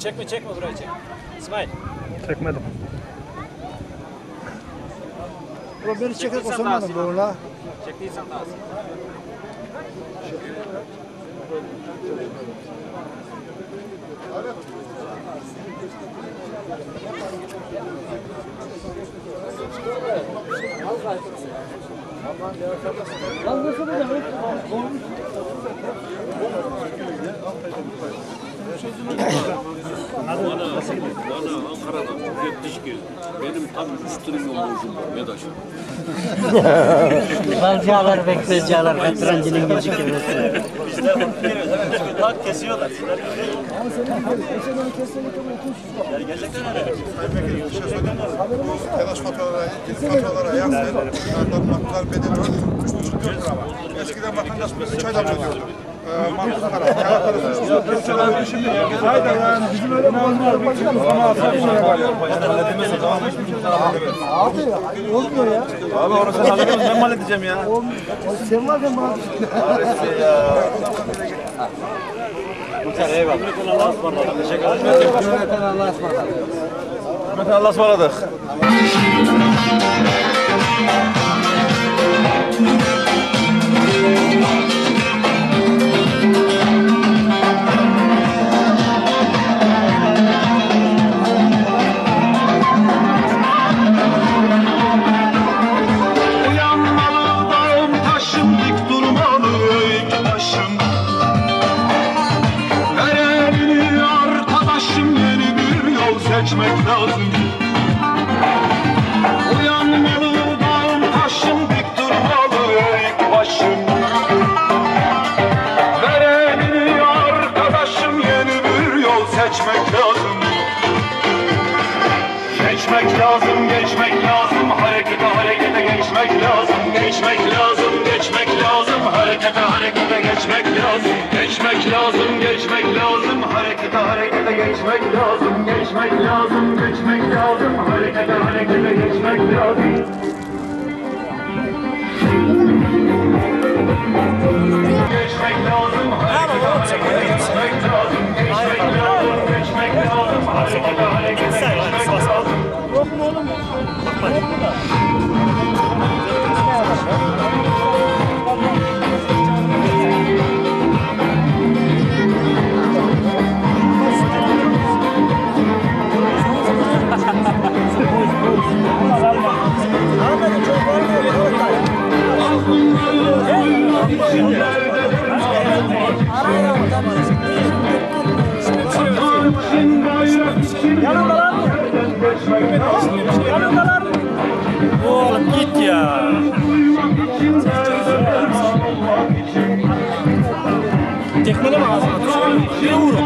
Çekme burayı çek. İsmail. Çekmedim. Ulan beni çekerek osurmadım doğru. Çektiysen daha az. Bana Ankara'dan müfettiş geldi. Benim tam üstünüm olmuşum Medaş. Balcılar, bekbezciler, katrancının gözü gibi. Bizler bunu geliyoruz. Evet, tak kesiyorlar. Ama senin geçen kesinlikle okumuş. Yani gerçekten öyle. Bir şey söyleyeyim mi? Telaş faturalara, ilk faturalara yazdı. Mantılar bedeli 3,5-4 lira var. Eskiden vatandaş 3 ayda ödüyordu. Mantık para. Kağıt parası 3,5-4 lira ödüyor şimdi. Ayda yani bizim öyle mantıklar başkanız. Ama asla bir şey var. Abi olmuyor ya. Abi onu sen halledemezsin, ben mi halledeceğim ya? Sen varken bana. Muhtar eyvallah. Allah'a ısmarladık. Teşekkür ederim. Allah'a ısmarladık. Hürmeten Allah'a ısmarladık. Seçmek lazım. Uyanmalı dağım taşım dik durmalı ilk başım. Ver elini arkadaşım yeni bir yol seçmek lazım. Geçmek lazım, geçmek lazım, harekete geçmek lazım. Geçmek lazım, geçmek lazım, harekete geçmek lazım. Geçmek lazım, geçmek lazım, harekete geçmek lazım. Geçmek lazım, geçmek lazım, harekete geçmek lazım. Geçmek lazım, harekete geçmek lazım. Geçmek lazım, geçmek lazım, harekete geçmek lazım. Yok mu oğlum? Yok mu da? Yanındalar mı? Yanındalar mı? Oğlum git ya. Tekmele mi ağzına? Bir vurun.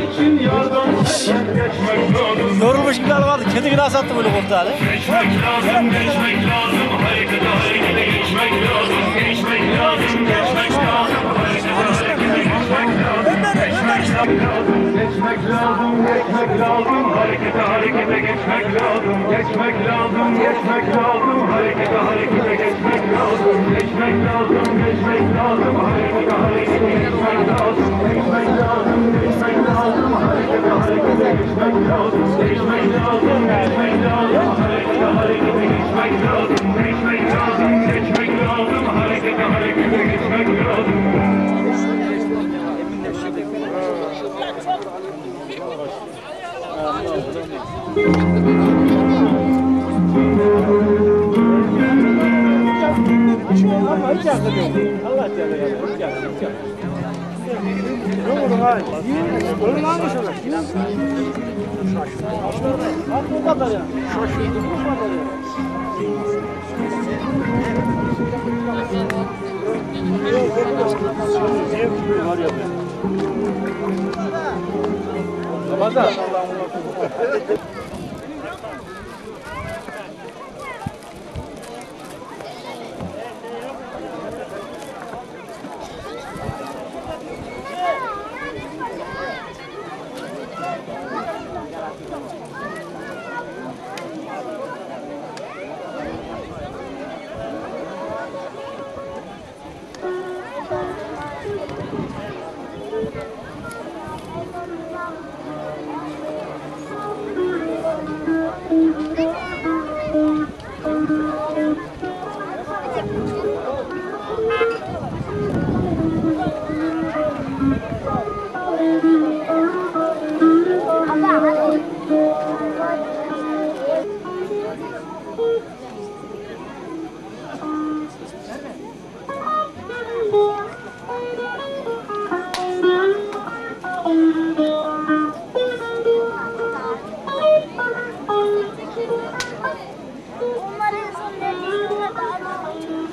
Yorulmuş gibi alamadı. Kedi gibi sattı böyle koltuğu. Geçmek lazım, geçmek lazım, harekete geçmek lazım. Geçmek lazım, geçmek lazım, harekete geçmek lazım. Geçmek lazım, geçmek lazım, harekete geçmek lazım. Geçmek lazım, geçmek lazım, harekete geçmek lazım. Geçmek lazım, geçmek lazım, harekete geçmek lazım. Geçmek lazım, geçmek lazım, harekete geçmek lazım. Geçmek lazım, geçmek lazım, harekete geçmek lazım. Geçmek lazım, geçmek lazım, harekete geçmek lazım. Hiç yakın değil. Allah canına. Ne olur abi? Ölüm almış olur. Bak bu kadar ya. Şaşırdım bu kadar ya. Var ya. Ramazan. Onların son dediğine daha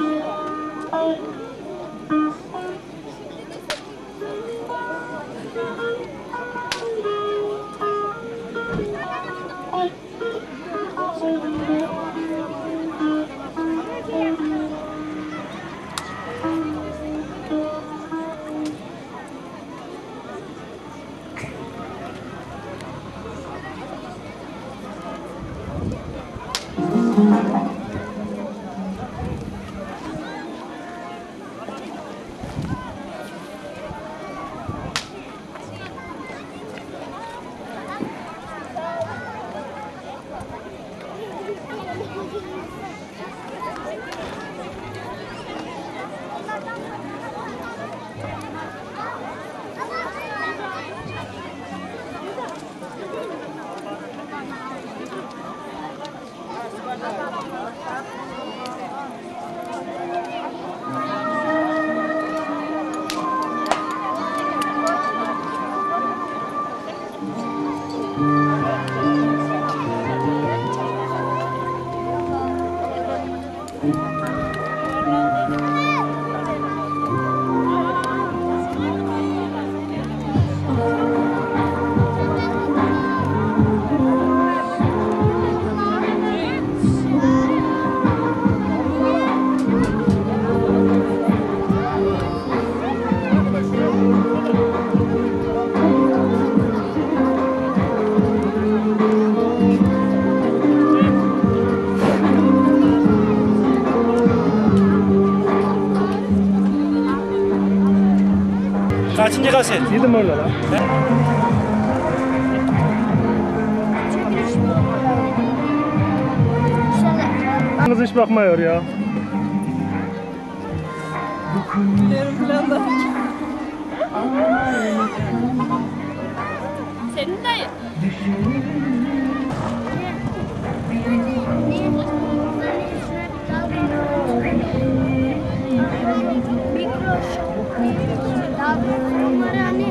Kaçıncı kaset? Yedim orada lan. Kız hiç bakmıyor ya. Senin dayı. Onları hani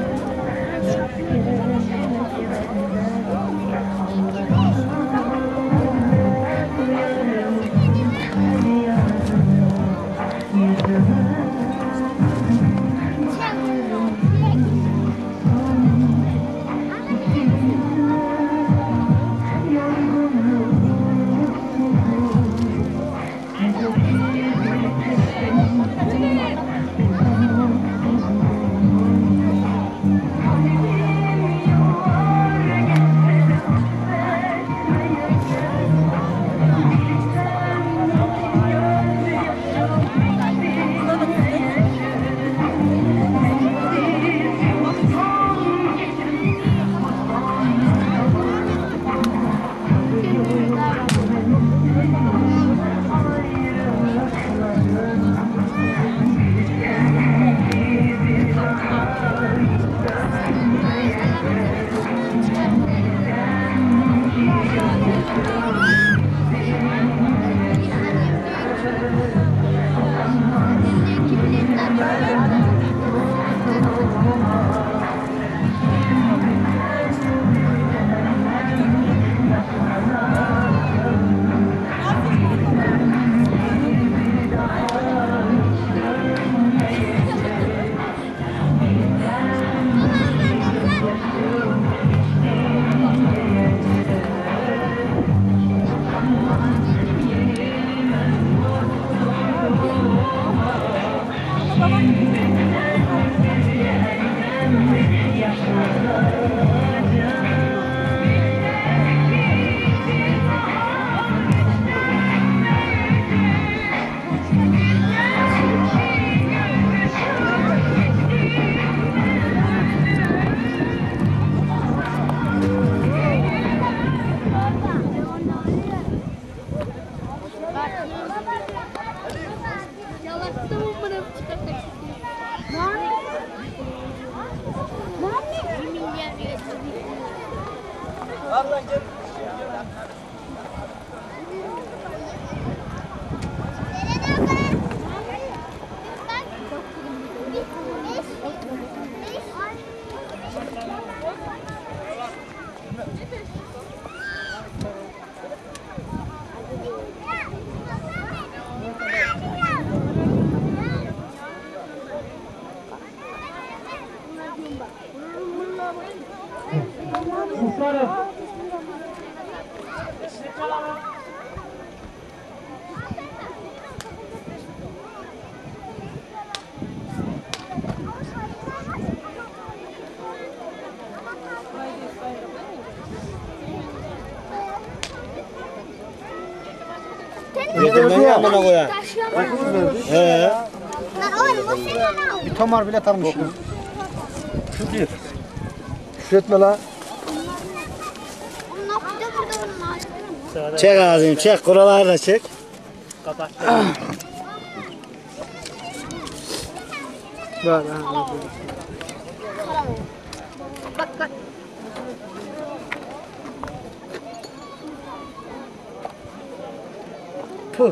Muhtarım. Yedirmen ya amına koyar. Bir tomar bile tanmış. Küfretme lan. Çek ağzını çek. Kuraları da çek. Bak. Bak. Puh.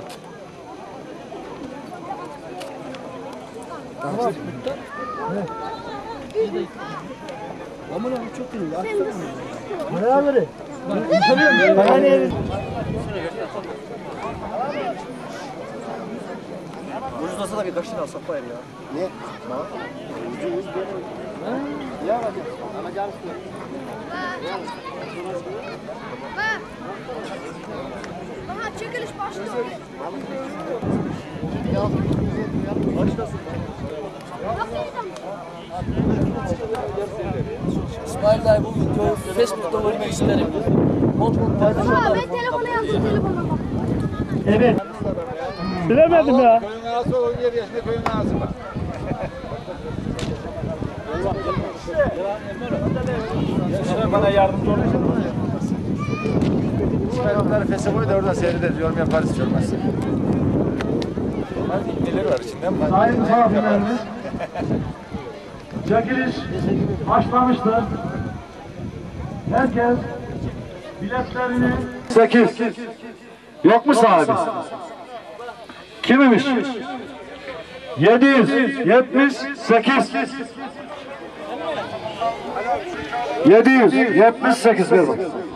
Ucuzlasa da birkaç tane alsak bayır ya. Ne? Aha çekiliş başlıyor. İsmail dayı bu videoyu Facebook'ta görmek isterim. Bol Ama ben telefona yazdım telefonuma bak. Evet. Bilemedim ya. Köyün ağası 17 yaşında köyün ağası var. Bana yardımcı olacak. İsmail onları fese koy da oradan seyrederiz. Yorum yaparız hiç olmazsa. Neler var içinden? Sayın misafirlerimiz, çekiliş başlamıştır. Herkes biletlerini... 8. Yok mu sahibi? Kimmiş? 778. 778 ver bak.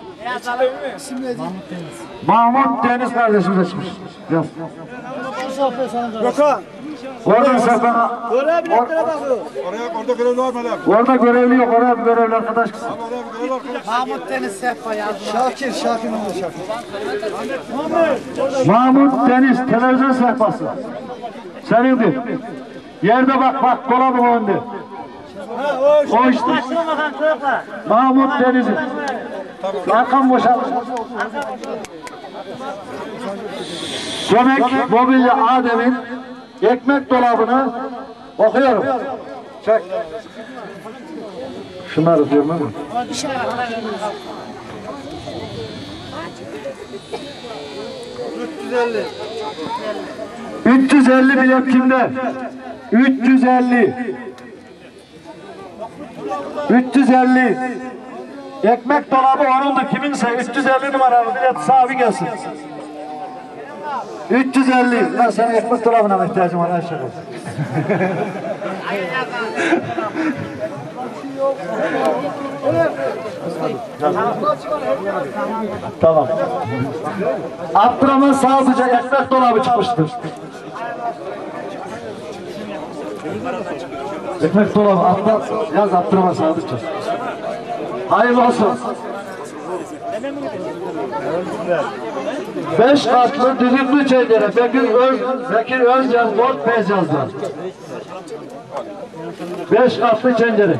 Mahmut Deniz kardeşimiz açmış. Yaz. Gökhan. Oradan saklan. Oraya biletlere bakıyor. Orada görevli var mı lan? Orada görevli yok. Oraya bir görevli arkadaş kızım. Orada bir görevli arkadaş. Mahmut Deniz Sehpa yazdı. Şakir ne oldu Şakir? Mahmut Deniz televizyon sehpası. Senindir. Yerde bak dolabın önünde. O işte. Mahmut Deniz'in. Arkam boşalt. Gömek Mobilya Adem'in ekmek dolabını okuyorum. Çek. Şunları diyorum değil mi? 350 bilet kimde? 350. Ekmek dolabı onundu. Kiminse 350 numaralı bilet sahibi gelsin. 350. Lan senin ekmek dolabına mı ihtiyacın var aşağı? Tamam. Abdurrahman Sağlıca ekmek dolabı çıkmıştır. Ekmek dolabı atla yaz Abdurrahman Sağlıca. Hayırlı olsun. 5 katlı düdüklü çeydere Bekir Özcan Bort Beyazlar. 5 katlı çencere.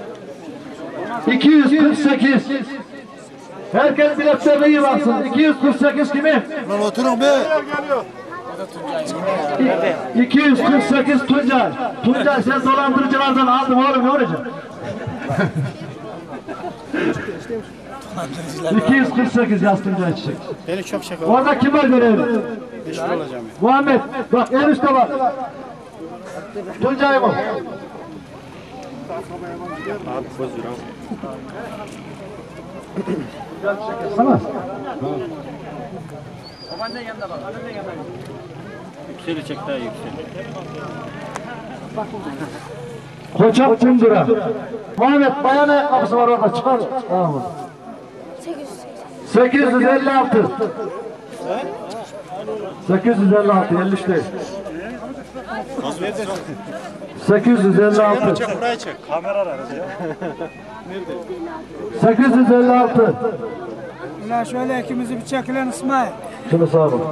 248. Herkes biletlerine iyi baksın. 248 kimi? Lan oturun be. 248 Tuncay. Tuncay sen dolandırıcılardan aldın oğlum ne olacak? 248 yaz Tuncay Çiçek. Beni çok şaka. Orada kim var görevli? Meşhur olacağım ya. Muhammed bak en üstte bak. Tuncay mı? Abi bozur abi. Sana. Yükseli çek daha yükseli. Koçak Kundura. Muhammed bayan ayakkabısı var orada çıkar. Tamam. 856. 856 53 değil. 856. Çek burayı çek. Kamera ararız ya. 856. Ulan şöyle ikimizi bir çekilen İsmail. Şunu sağa bak.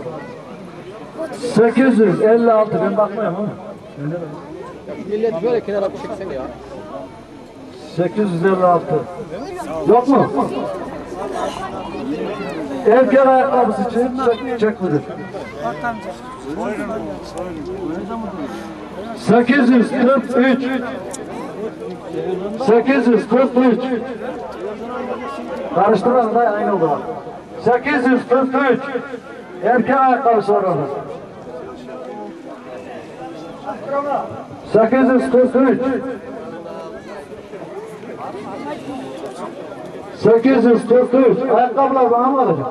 856 ben bakmıyorum ama. Millet böyle kenara bir çeksene ya. 856. Yok mu? Erkek ayakkabısı için çek müdür. Bak amca. 843. 843. Karıştıralım da aynı oldu bak. 843. Erkek ayakkabısı var orada. 843. 843. Ayakkabılar bana mı alacak?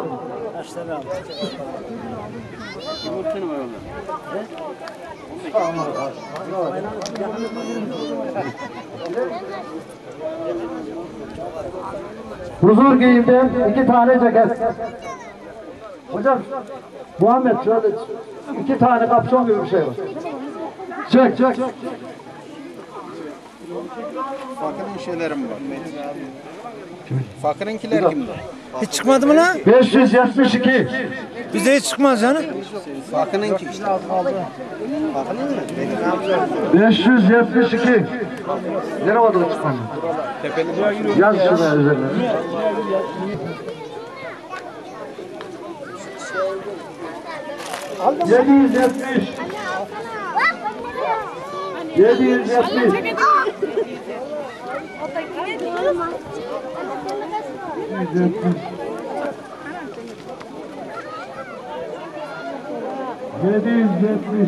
Huzur giyimden 2 tane ceket. Hocam, Muhammed şöyle 2 tane kapşon gibi bir şey var. Çek. Fakir'in şeyleri mi var? Fakir'inkiler kimde? Hiç çıkmadı mı lan? 572. Bize hiç çıkmaz canım. Fakir'inki işte. Fakir'in mi? 572. Nereye vardı o çıkmanı? Yaz şuna üzerine. 770. 770. 770.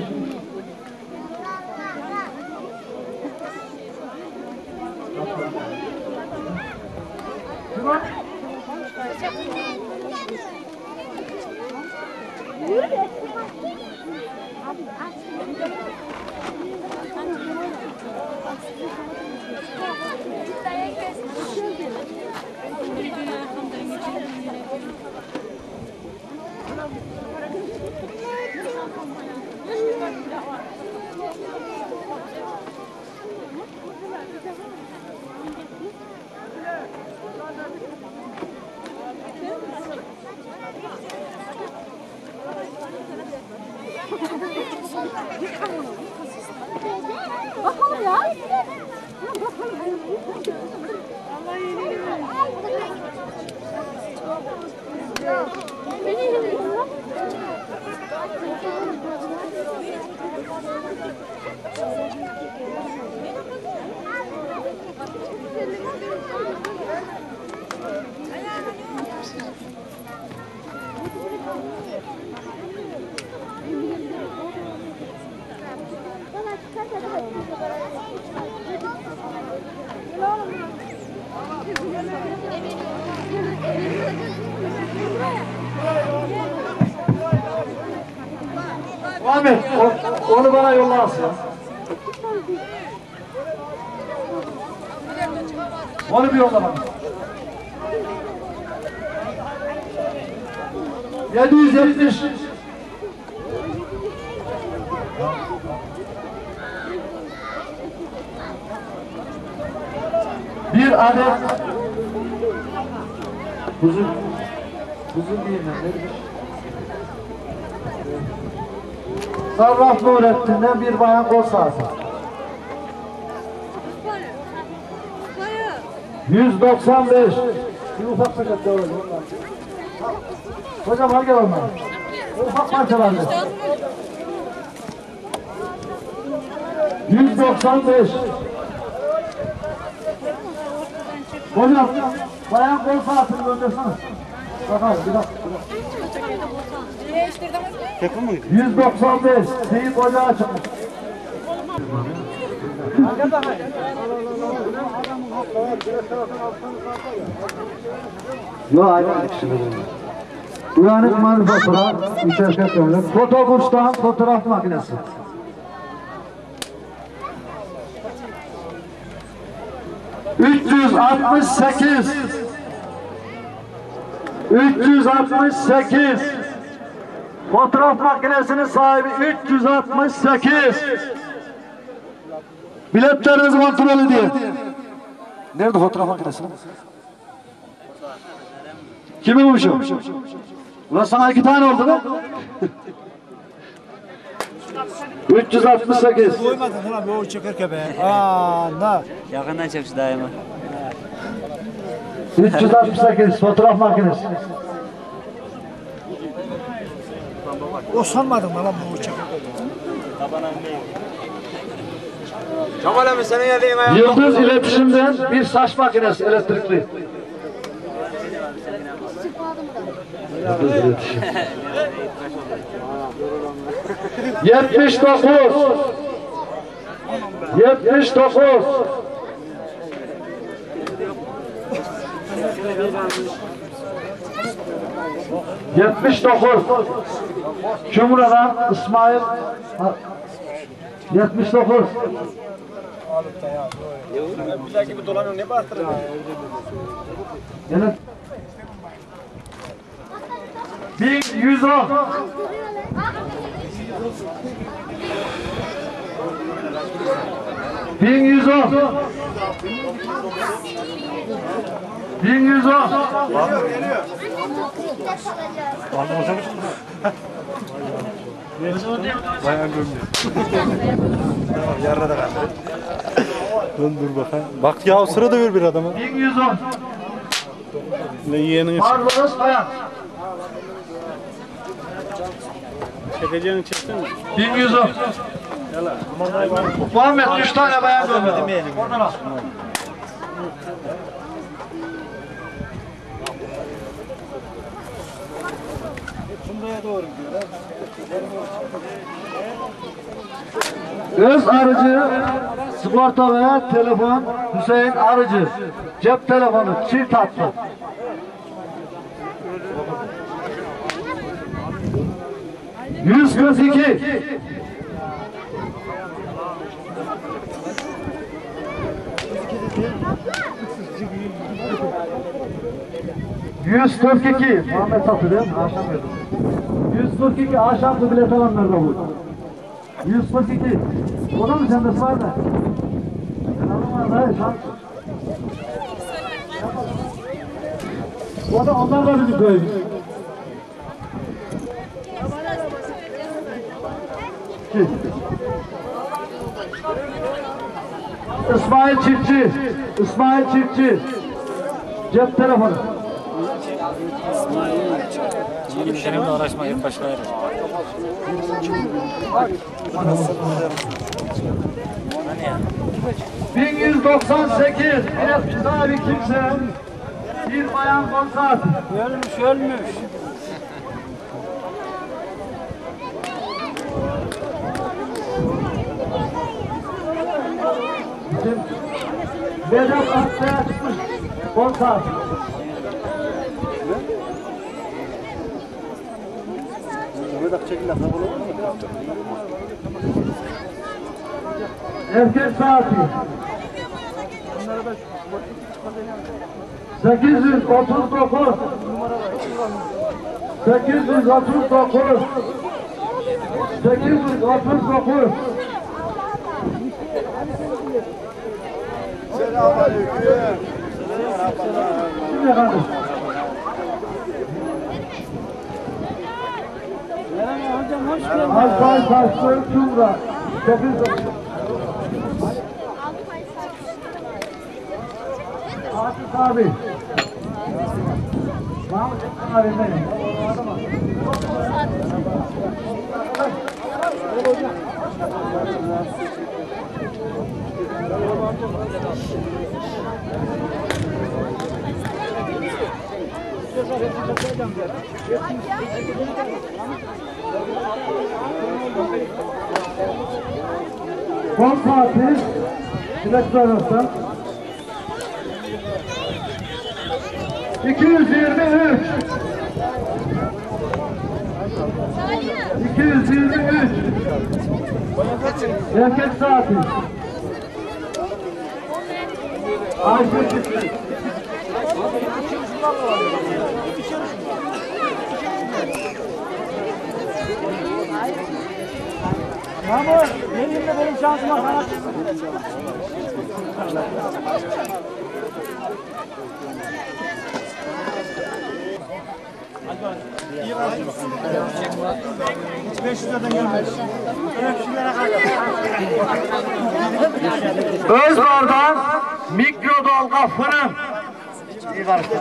Bakalım ya. Ahmet, onu bana yollarsın. Onu bir yolla bana. 770. Bir adet kuzu değil mi? Sarraf Nurettin'den bir bayan kol sahası. 195. Bir ufak paket de olur. Hocam al gel ondan. Ufak parçalar. 195. Hocam bayan kol sahasını göndersene. Bakalım bir dakika. 195. Seyit ocağı çıkmış. Yok aynı kişi. Uyanık manifatura, içerken dönülür. Fotokurçtan fotoğraf makinesi. ...368... ...368... ...fotoğraf makinesinin sahibi 368... ...biletlerinizi kontrol edin. Nerede fotoğraf makinesi? Kimin bu şu? Ulan sana 2 tane oldu mu? 368. Koymadın lan bu çekerken be. Ne? Yakından çek şu daima. 368 fotoğraf makinesi. O sanmadım lan bu çekerken. Kemal abi senin yediğin ayağı. Yıldız iletişimden bir saç makinesi elektrikli. Yıldız iletişim. 79. 79. 79. Cumhurbaşkanı İsmail 79. Bir dahaki gibi dolanıyor ne bağırtırın? Yine 1110. 1110. 1110. Yarına da kaldı. Dur bakayım. Bak ya o sırada ver bir adama. 1110. Ne yeğenin Barbaros Bayan. çekeceğini çektin mi? 1110. Muhammed 3 tane bayan gönderdi. Oradan al. Öz arıcı, sigorta veya telefon Hüseyin Arıcı. Cep telefonu çift hatlı. ...142. 142. Muhammed satı değil mi? Akşam verdim. 142 akşamsı bilet alanlar da bu. 142. O da mı sende var da? Ben alamam da şans. O da ondan da bizim köyümüz. İsmail Çiftçi. İsmail Çiftçi. Cep telefonu. Benimle uğraşma ilk başka yer. 1198. Bilet sahibi kimse. Bir bayan konser. Ölmüş. Vedat Akçay'a çıkmış. Konser. Erkek saati 839 839 839 Selamünaleyküm. Şimdi efendim. Hocam hoş geldin. Alpay Taşlı Cumhur'a 8 Fatih abi. Mahmut Ekran abi benim. Son saati Bilek Zoros'tan 223 223 Erkek saati Ayşe Çıktı Mahmut, benimle benim şansıma kanat. Özbar'dan mikrodalga fırın. İyi karıştır.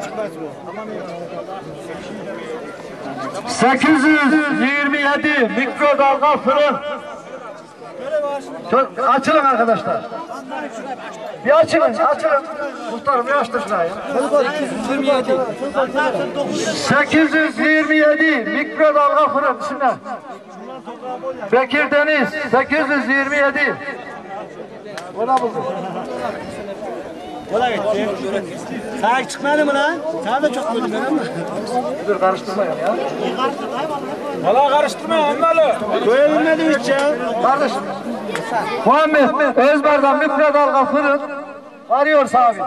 827 mikrodalga fırın. Açılın arkadaşlar. Bir açılın. Muhtarım bir açtır şurayı. 827 mikrodalga fırın. Şimdi. Bekir Deniz 827. Ola buldum. Ola gitti. Sana çıkmadı mı lan? Sana da çok gördüm ben ama. Dur karıştırmayın ya. Valla karıştırma anlalı. Koyabilmedi hiç ya. Kardeşim. Muhammed Özbar'dan mikrodalga fırın arıyor abi.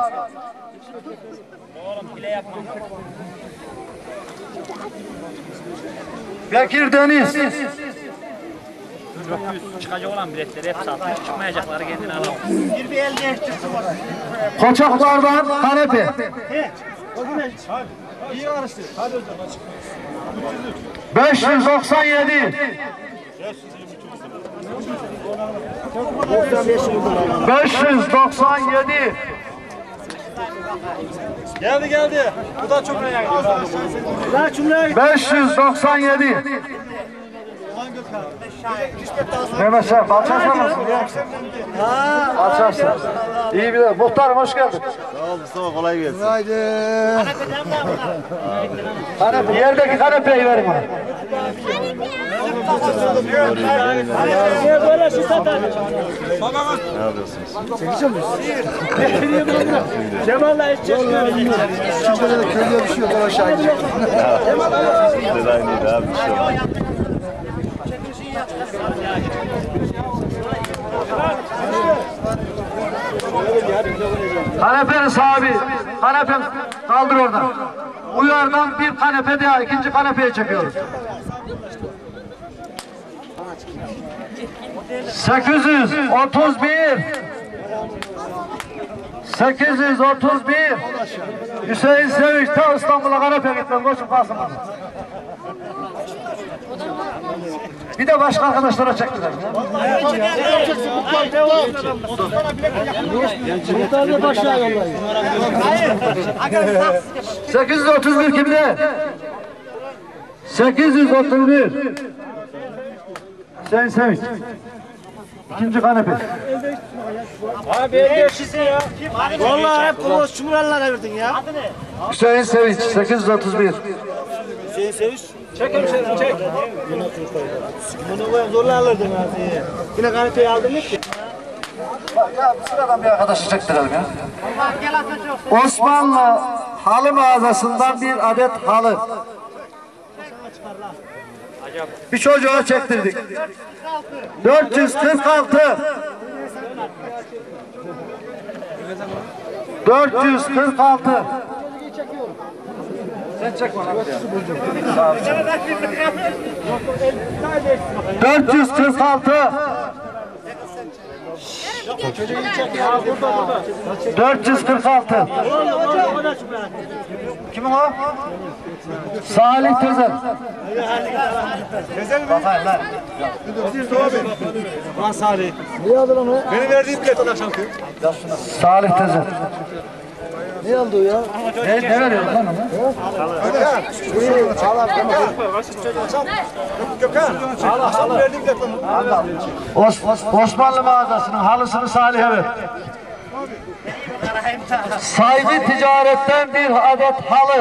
Bekir Deniz. Çıkacak olan biletleri hep satmış. Çıkmayacakları kendine alalım. Bir el değiştirsin bana. Koçaklardan kanepe. İyi karıştı. Hadi o zaman. 597. 597. Geldi. Bu da çok merak ediyor. Lan cümle 597. Mehmet Şef, alçarsın mısın ya? Alçarsın. İyi bir de. Muhtarım hoş geldin. Sağ ol Mustafa, kolay gelsin. Kanepe, yerdeki kanepeyi verin bana. böyle şu satar. Ne yapıyorsunuz? Cemal'la hiç çekmiyor. Şurada da köylüye bir şey yok. Aşağı gidecek. Siz de aynıydı abi. Bir şey olmaz. Kanepenin sahibi. Kanepen kaldır oradan. Uyardan bir kanepe daha, ikinci kanepeye çekiyoruz. 831. 831. Hüseyin Sevinç ta İstanbul'a kanepe gitmez. Koşun kalsın bana. Bir de başka arkadaşlara çektiler. 831 kimde? 831. Hüseyin Sevinç. İkinci kanepe. Abi değişsin ya. Vallahi hep Kıbrıs Cumhuriyetlerine verdin ya. Hüseyin Sevinç 831. Hüseyin Sevinç. Çek hemşerim çek. Bunu koyun zorla alırdın abi. Yine kanepeyi aldın mı ki? Ya sıradan bir arkadaşı çektirelim ya. Osmanlı halı mağazasından bir adet halı. Bir çocuğa çektirdik. 446. 446. Sen çek bana. 446. 446. Kimin o? Salih Tezer. Bakayım lan. Lan Salih. Benim verdiğim bilet ona şampiyon. Salih Tezer. Ne oldu ya? Ne veriyorsun lan ona? Gökhan. Akşam verdiğim bilet ona. Osmanlı mağazasının halısını Salih'e ver. Sahibi ticaretten bir adet halı.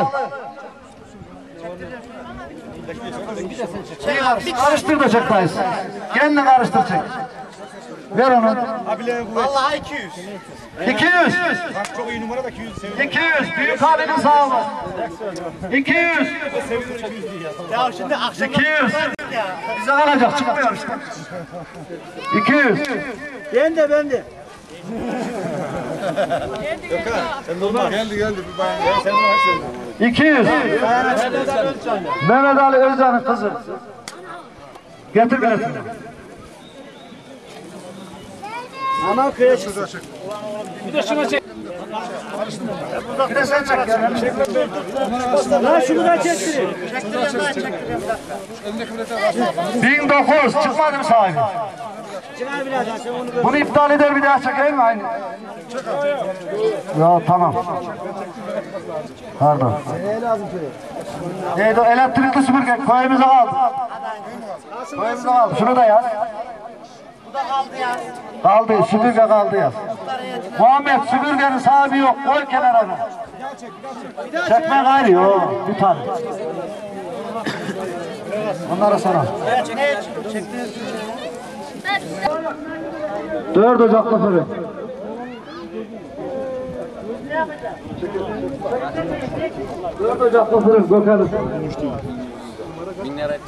Karıştır da çek dayısı. Kendini karıştır çek. Ver onu. Abilerin kuvveti. Vallahi 200. 200. Bak çok iyi numara da 200 seviyorum. 200. Büyük abinin sağ olun. 200. Ya şimdi akşam 200. Bize alacak çıkmıyor işte. 200. ben de. Sen durma. Geldi bir bayan. Sen durma. 200. Mehmet Ali Özcan'ın kızı. Getir biletini. Anam köye çık. Bir de şuna çek. Bir de sen çek ya. Lan şunu da çektireyim. 1900 çıkmadı mı sahibi? Çıkar birader sen onu gör. Bunu iptal eder bir daha çekeyim mi aynı? Ya tamam. Pardon. Neydi o elektrikli süpürge koyumuza kaldı. Koyumuza kaldı. Şunu da yaz. Bu da kaldı ya. Kaldı süpürge kaldı yaz. Muhammed süpürgenin sahibi yok. Koy kenara. Çekme gayrı yok. Bir tane. Onlara sana. 4 Ocak'ta fırın. Dört Ocak'ta fırın Gökhan'ın. 1000 lira.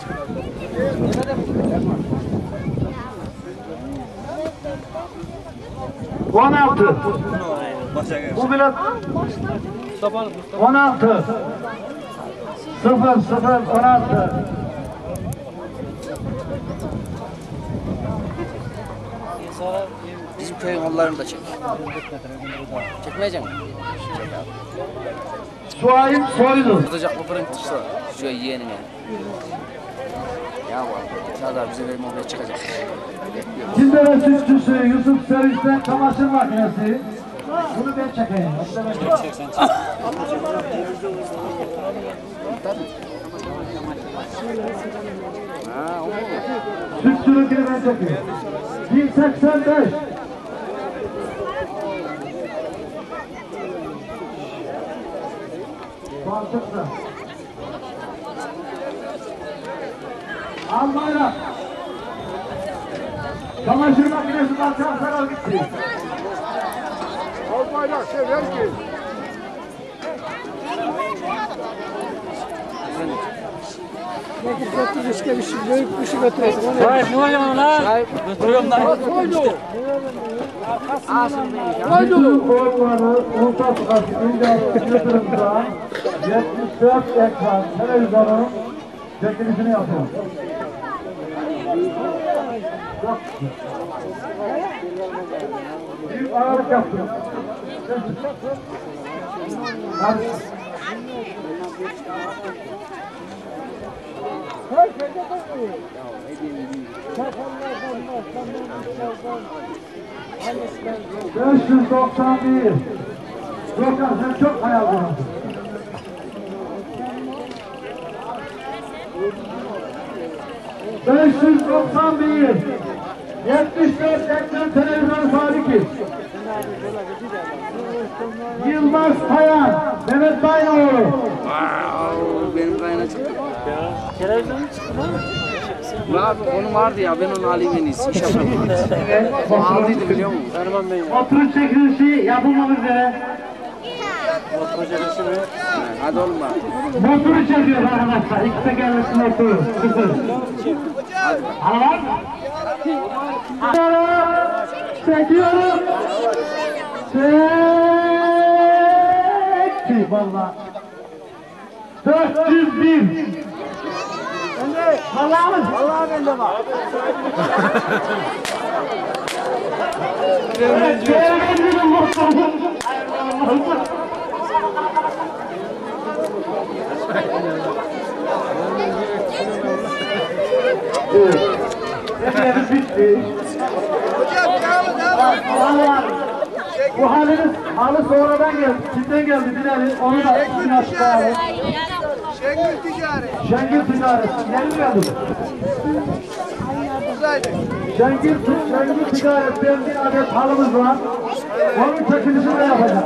16. Bu bilet 16. 0016. Sonra bizim köyün onlarını da çek. Çekmeyecek misin? Çek abi. Suayip soydu. Tutacak bu fırın tutsa. Şu yeğenin yani. Ya var. Çağlar bize verim oraya çıkacak. Çindere sütçüsü Yusuf Sevinç'ten çamaşır makinesi. Bunu ben çekeyim. Sütçülükünü ben çekeyim. 1085. Mantıklı. Al bayrak. Çamaşır makinesi balçaklar gitti. Al bayrak şey ver ki. Hayır, ne var ya lan? Duruyorum lan. Bütün korkmanı Ultratukası İncalı Yatırım'da 74 ekran televizyonun çekilişini yapıyor. Büyük aralık yaptım. Hadi. ...591. Gökhan sen çok hayal kurdun. ...591. 74 ekran televizyon sahibi. Yılmaz Tayan, Mehmet Baynoğlu. Benim kayına çıktı. Televizyon çıktı mı? Ya onun vardı ya, ben onu alayım en iyisi. İş yapamam. O aldıydı biliyor musun? Tanımam ben ya. Oturuş çekilişi yapılmak üzere. Hadi oğlum bak. Motoru çekiyor arkadaşlar. İki tekerlekli motoru. Sıfır. Alan. Çekiyorum. Çekti valla. 401. Vallahi bende var. Değerlendirin motoru. Efendim bitti. Bu halı sonradan geldi. Kimden geldi bilelim. Onu da üstüne açıklayalım. Şengül Ticaret. Şengül Ticaret. Yeni geldi. Şengül Ticaret'ten bir adet halımız var. Onun çekilişini de yapacağız.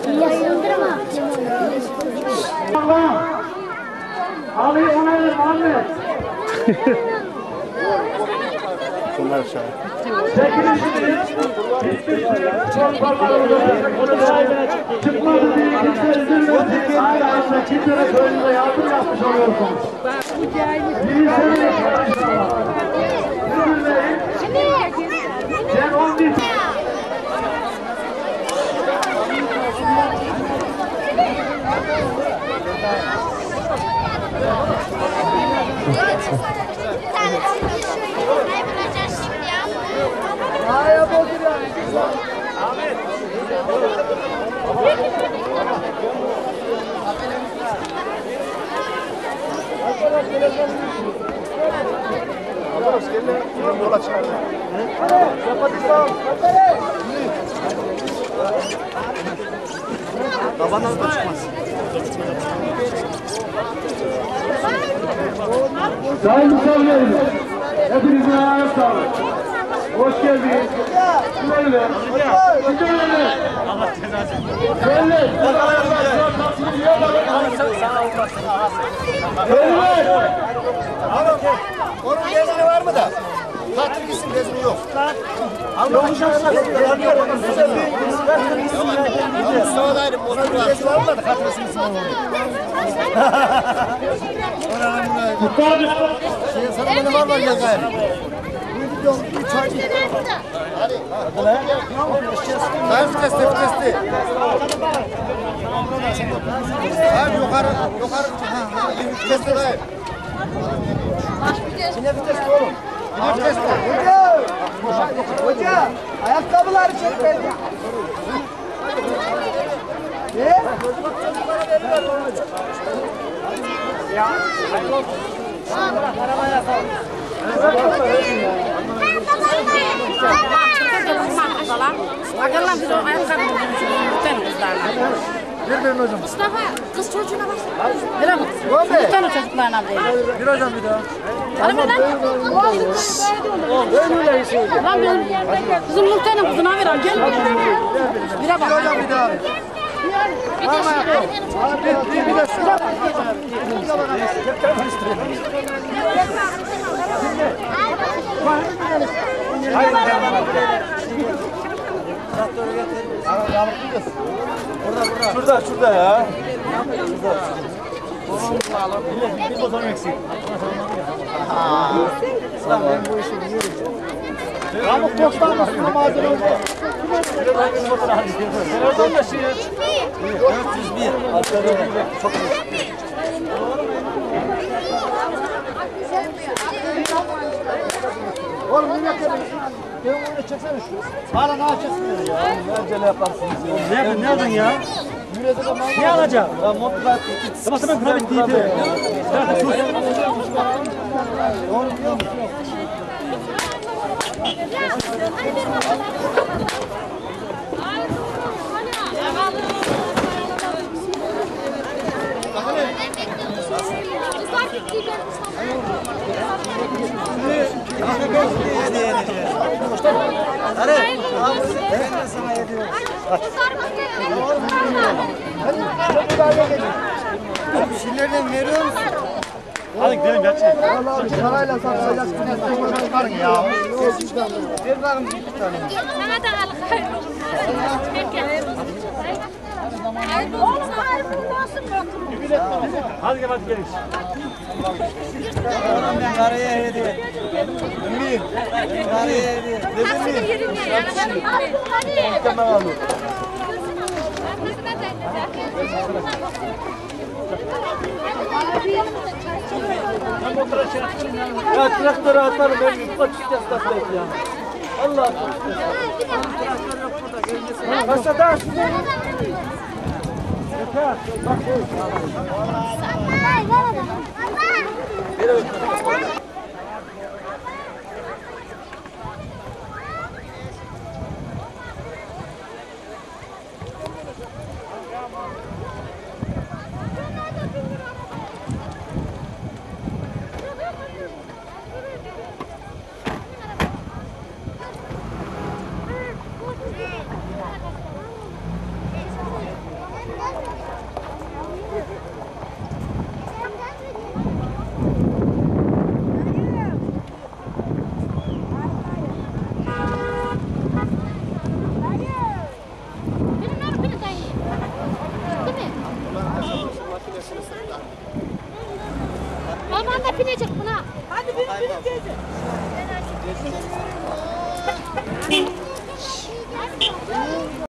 Yayındırma. Allah! Halıyı ona ver, anne. Şunlar aşağı. Çekilişini bitmiştir. Son parmağımıza çıkmadı diye kimse üzülmesin. Aynı anda kimlere köyünüze yardım yapmış oluyorsunuz. Birisini yapın inşallah. Üzülmeyin. Sen 11. Babandan da çıkmaz. Sayın misafirlerimiz, hepinizin ayağına sağlık. Hoş geldiniz. Şöyle. Şöyle. Şöyle. Onun gezini var mı da? Tatil gitsin gezini yok. Mustafa'daydım. Onun bir gezini var mı da? Katılsın sonra. Sana bana var mı ya gayrı? Hadi. Daha viteste. Abi yukarı. Viteste dayı. Yine viteste oğlum. Yine viteste. Hoca. Ayakkabıları çek bence. Ne? Ya. Arabaya sal. Nereden hocam? Mustafa, kız çocuğuna bak. Nereye mi? Bir tane çocuklarına değil. Bir hocam bir daha. Hanım lan. Lan benim kızım Nurten'in kızına ver al gel. Bire bak. Bir hocam bir daha. Bir de sıra. Şurada ya. Bir bozan eksik. Ben bu işi biliyorum. Pamuk postan mısın namazını önce? Nereden yaşıyor? 401. Çok iyi. Oğlum ne yapıyorsun? Ben onu çeksene şu. Hala ne açacaksın ya? Acele yaparsınız ya. Ne yapın ya? Ne alacağım? Ya mutlu. Ama sana kredi değil. Oğlum yok. Şillerden veriyor musun? Hadi gidelim gerçekten. Parayla satacağız. Çıkarın ya. Ver bakın bir tane. Sana da al hayırlı olsun. Oğlum hayırlı olsun. Hadi gel hadi gelin. Ben karaya hediye. Ümmi. Karaya hediye. Dedim mi? Tamam abi. Ya traktörü atarım ben yutmak isteyeceğiz taklayıp ya. Allah Allah. Kasada. Yeter. Bak bu. Baban da binecek buna. Hadi binip teyze.